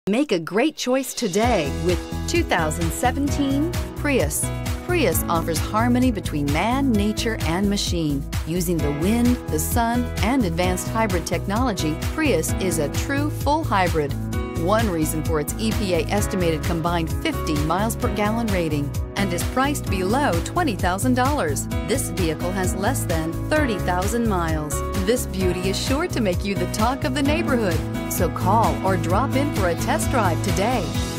Make a great choice today with 2017 Prius. Prius offers harmony between man, nature, and machine. Using the wind, the sun, and advanced hybrid technology, Prius is a true full hybrid. One reason for its EPA estimated combined 50 miles per gallon rating and is priced below $20,000. This vehicle has less than 30,000 miles. This beauty is sure to make you the talk of the neighborhood. So call or drop in for a test drive today.